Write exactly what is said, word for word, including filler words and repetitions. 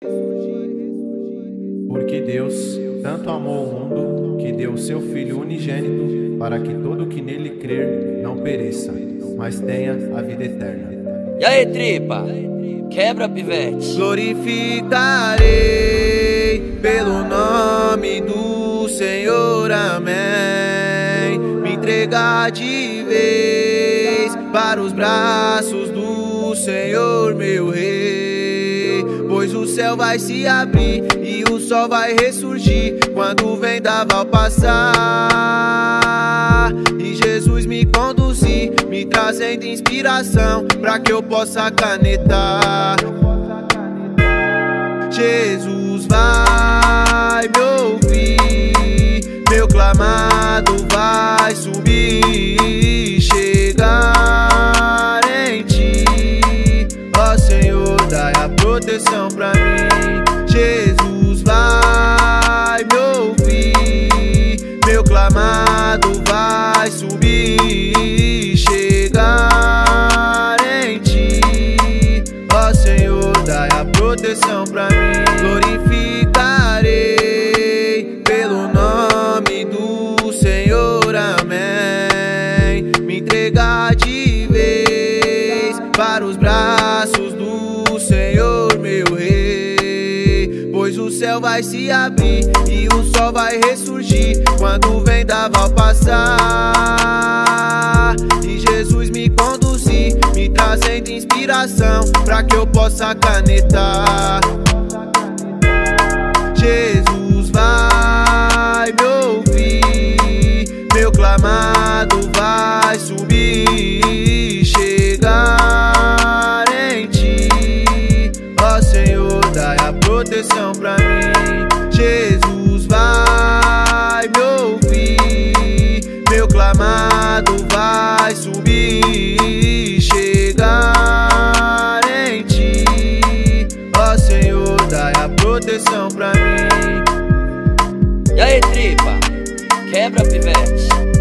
Porque Deus tanto amou o mundo, que deu o seu Filho unigênito, para que todo que nele crer não pereça, mas tenha a vida eterna. E aí, tripa? Quebra, pivete. Glorificarei pelo nome do Senhor, amém. Me entregar de vez para os braços do Senhor, meu rei. Pois o céu vai se abrir e o sol vai ressurgir quando o vendaval passar e Jesus me conduzir, me trazendo inspiração pra que eu possa canetar. Jesus vai me ouvir, meu clamado vai subir, chegar em ti, ó Senhor, dai a proteção pra mim. Jesus vai me ouvir, meu clamado vai subir, chegar em ti, ó Senhor, dai a proteção pra mim. Glorificarei pelo nome do Senhor, amém. Me entregar de vez para os braços do Senhor, meu rei. Pois o céu vai se abrir e o sol vai ressurgir quando o vendaval passar e Jesus me conduzir, me trazendo inspiração pra que eu possa canetar. Jesus vai me ouvir, meu clamado vai subir, chegar em ti, ó Senhor, dai a proteção pra mim. Jesus vai me ouvir, meu clamado vai subir, chegar em ti, ó Senhor, dai a proteção pra mim. E aí, tripa? Quebra, pivete.